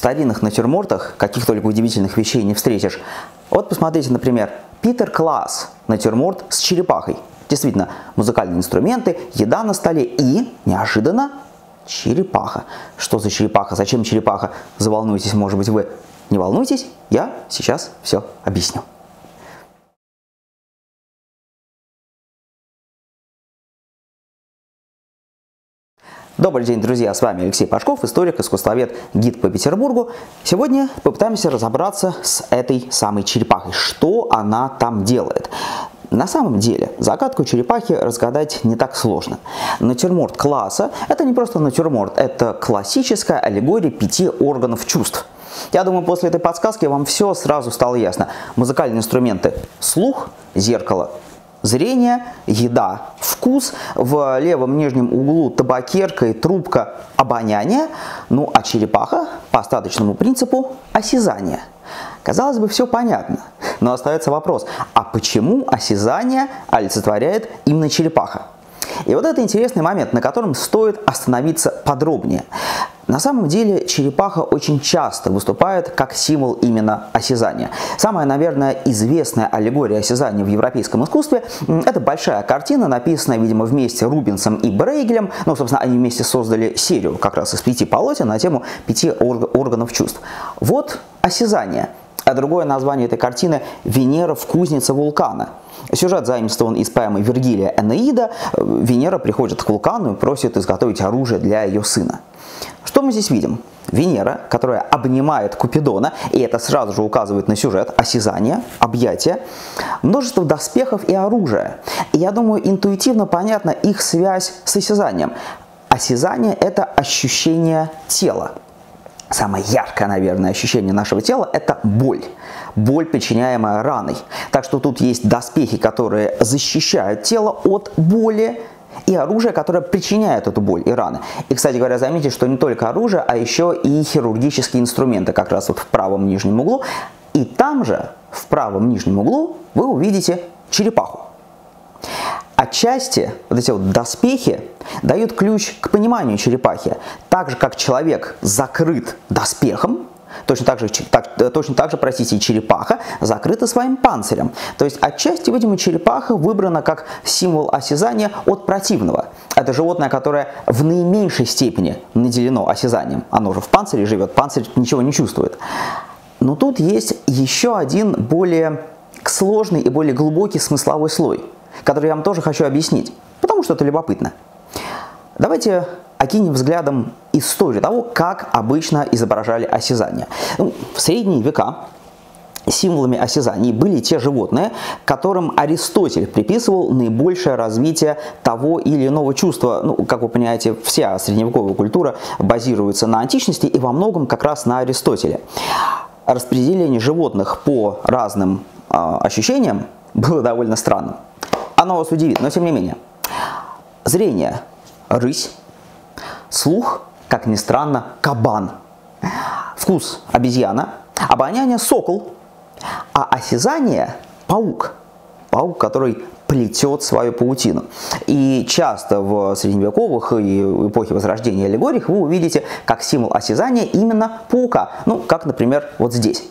старинных натюрмортах каких только удивительных вещей не встретишь. Вот посмотрите, например, Питер Клаас, натюрморт с черепахой. Действительно, музыкальные инструменты, еда на столе и, неожиданно, черепаха. Что за черепаха? Зачем черепаха? Заволнуйтесь, может быть, вы. Не волнуйтесь, я сейчас все объясню. Добрый день, друзья! С вами Алексей Пашков, историк, искусствовед, гид по Петербургу. Сегодня попытаемся разобраться с этой самой черепахой. Что она там делает? На самом деле, загадку черепахи разгадать не так сложно. Натюрморт Клааса – это не просто натюрморт, это классическая аллегория 5 органов чувств. Я думаю, после этой подсказки вам все сразу стало ясно. Музыкальные инструменты – слух, зеркало, зрение, еда, вкус, в левом нижнем углу табакерка и трубка, обоняние, ну а черепаха по остаточному принципу осязание. Казалось бы, все понятно, но остается вопрос, а почему осязание олицетворяет именно черепаха? И вот это интересный момент, на котором стоит остановиться подробнее. На самом деле черепаха очень часто выступает как символ именно осязания. Самая, наверное, известная аллегория осязания в европейском искусстве – это большая картина, написанная, видимо, вместе Рубенсом и Брейгелем. Ну, собственно, они вместе создали серию как раз из 5 полотен на тему 5 органов чувств. Вот осязание. А другое название этой картины – «Венера в кузнице вулкана». Сюжет заимствован из поэмы Вергилия «Энеида». Венера приходит к вулкану и просит изготовить оружие для ее сына. Что мы здесь видим? Венера, которая обнимает Купидона, и это сразу же указывает на сюжет, осязание, объятие, множество доспехов и оружия. И я думаю, интуитивно понятна их связь с осязанием. Осязание – это ощущение тела. Самое яркое, наверное, ощущение нашего тела – это боль. Боль, причиняемая раной. Так что тут есть доспехи, которые защищают тело от боли, и оружие, которое причиняет эту боль и раны. И, кстати говоря, заметьте, что не только оружие, а еще и хирургические инструменты, как раз вот в правом нижнем углу. И там же, в правом нижнем углу, вы увидите черепаху. Отчасти вот эти вот доспехи дают ключ к пониманию черепахи. Так же, как человек закрыт доспехом, точно так же, простите, черепаха закрыта своим панцирем. То есть отчасти, видимо, черепаха выбрана как символ осязания от противного. Это животное, которое в наименьшей степени наделено осязанием. Оно же в панцире живет, панцирь ничего не чувствует. Но тут есть еще один более сложный и более глубокий смысловой слой, который я вам тоже хочу объяснить, потому что это любопытно. Давайте окинем взглядом историю того, как обычно изображали осязание. В средние века символами осязаний были те животные, которым Аристотель приписывал наибольшее развитие того или иного чувства. Ну, как вы понимаете, вся средневековая культура базируется на античности и во многом как раз на Аристотеле. Распределение животных по разным ощущениям было довольно странным. Оно вас удивит, но тем не менее. Зрение – рысь. Слух, как ни странно, кабан. Вкус – обезьяна. Обоняние – сокол. А осязание – паук. Паук, который плетет свою паутину. И часто в средневековых и эпохе Возрождения аллегориях вы увидите как символ осязания именно паука. Ну, как, например, вот здесь.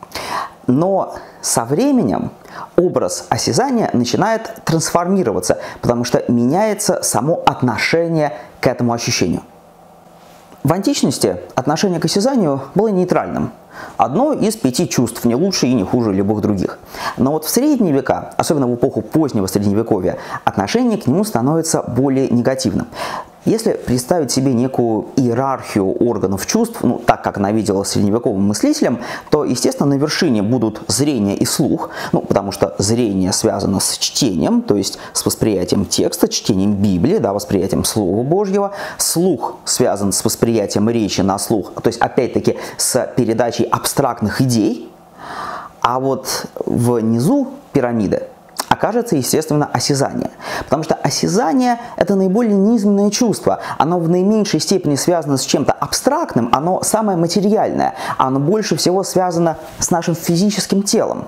Но со временем образ осязания начинает трансформироваться, потому что меняется само отношение к этому ощущению. В античности отношение к осязанию было нейтральным. Одно из 5 чувств, не лучше и не хуже любых других. Но вот в средние века, особенно в эпоху позднего средневековья, отношение к нему становится более негативным. Если представить себе некую иерархию органов чувств, ну, так как она видела средневековым мыслителем, то, естественно, на вершине будут зрение и слух, ну, потому что зрение связано с чтением, то есть с восприятием текста, чтением Библии, да, восприятием Слова Божьего. Слух связан с восприятием речи на слух, то есть, опять-таки, с передачей абстрактных идей. А вот внизу пирамиды окажется, естественно, осязание. Потому что осязание – это наиболее низменное чувство. Оно в наименьшей степени связано с чем-то абстрактным, оно самое материальное. Оно больше всего связано с нашим физическим телом.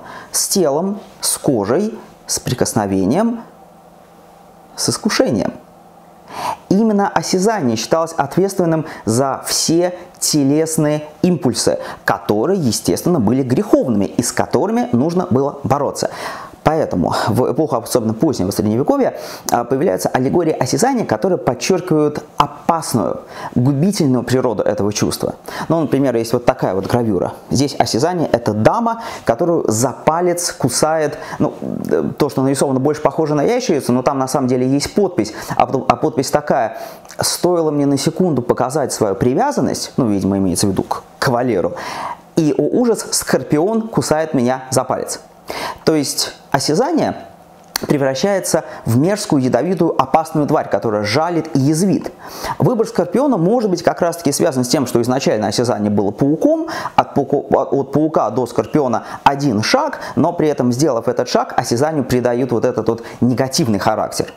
С кожей, с прикосновением, с искушением. Именно осязание считалось ответственным за все телесные импульсы, которые, естественно, были греховными и с которыми нужно было бороться. Поэтому в эпоху, особенно позднего Средневековья, появляются аллегории осязания, которые подчеркивают опасную, губительную природу этого чувства. Ну, например, есть вот такая вот гравюра. Здесь осязание – это дама, которую за палец кусает, ну, то, что нарисовано, больше похоже на ящерицу, но там на самом деле есть подпись. А подпись такая: «Стоило мне на секунду показать свою привязанность», ну, видимо, имеется в виду к кавалеру, «и, о ужас, скорпион кусает меня за палец». То есть осязание превращается в мерзкую, ядовитую, опасную тварь, которая жалит и язвит. Выбор скорпиона может быть как раз-таки связан с тем, что изначально осязание было пауком, от паука до скорпиона один шаг, но при этом, сделав этот шаг, осязанию придают вот этот вот негативный характер.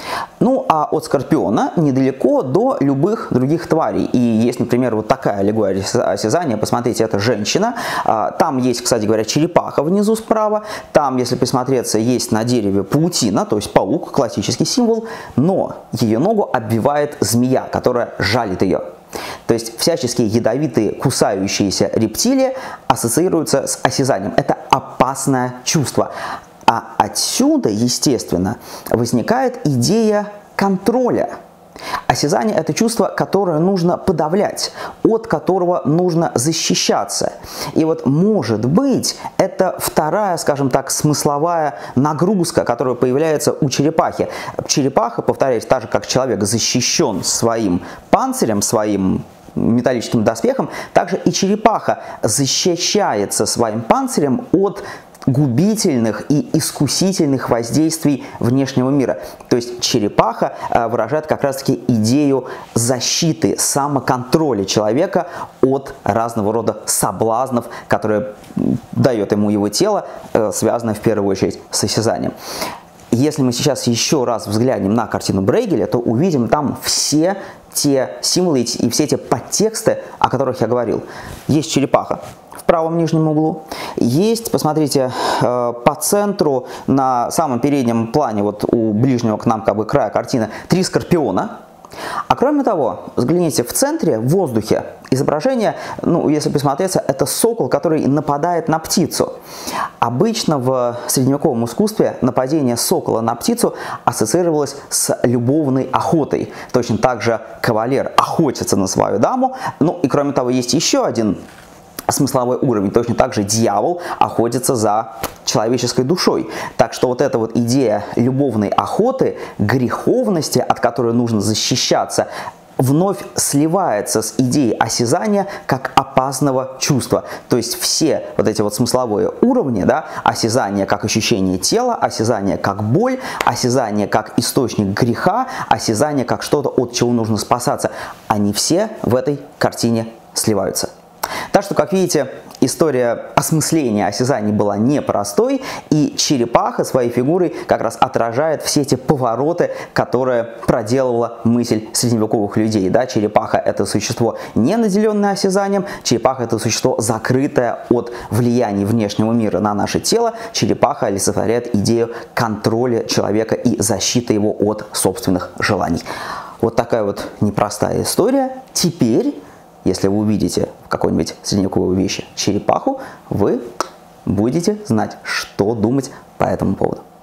Ну, а от скорпиона недалеко до любых других тварей. И есть, например, вот такая аллегория осязания. Посмотрите, это женщина. Там есть, кстати говоря, черепаха внизу справа. Там, если присмотреться, есть на дереве паутина, то есть паук, классический символ. Но ее ногу обвивает змея, которая жалит ее. То есть всяческие ядовитые, кусающиеся рептилии ассоциируются с осязанием. Это опасное чувство. А отсюда, естественно, возникает идея контроля. Осязание – это чувство, которое нужно подавлять, от которого нужно защищаться. И вот, может быть, это вторая, скажем так, смысловая нагрузка, которая появляется у черепахи. Черепаха, повторяюсь, так же, как человек защищен своим панцирем, своим металлическим доспехом, также и черепаха защищается своим панцирем от губительных и искусительных воздействий внешнего мира. То есть черепаха выражает как раз-таки идею защиты, самоконтроля человека от разного рода соблазнов, которые дает ему его тело, связанное в первую очередь с осязанием. Если мы сейчас еще раз взглянем на картину Брейгеля, то увидим там все те символы и все те подтексты, о которых я говорил. Есть черепаха в правом нижнем углу. Есть, посмотрите, по центру на самом переднем плане, вот у ближнего к нам как бы края картины, 3 скорпиона. А кроме того, взгляните, в центре, в воздухе, изображение, ну, если присмотреться, это сокол, который нападает на птицу. Обычно в средневековом искусстве нападение сокола на птицу ассоциировалось с любовной охотой. Точно так же кавалер охотится на свою даму. Ну и кроме того, есть еще один смысловой уровень. Точно так же дьявол охотится за человеческой душой. Так что вот эта вот идея любовной охоты, греховности, от которой нужно защищаться, вновь сливается с идеей осязания как опасного чувства. То есть все вот эти вот смысловые уровни, да, осязание как ощущение тела, осязание как боль, осязание как источник греха, осязание как что-то, от чего нужно спасаться, они все в этой картине сливаются. Так что, как видите, история осмысления осязаний была непростой, и черепаха своей фигурой как раз отражает все эти повороты, которые проделывала мысль средневековых людей. Да? Черепаха – это существо, не наделенное осязанием, черепаха – это существо, закрытое от влияния внешнего мира на наше тело. Черепаха олицетворяет идею контроля человека и защиты его от собственных желаний. Вот такая вот непростая история. Теперь, если вы увидите в какой-нибудь средневековой вещи черепаху, вы будете знать, что думать по этому поводу.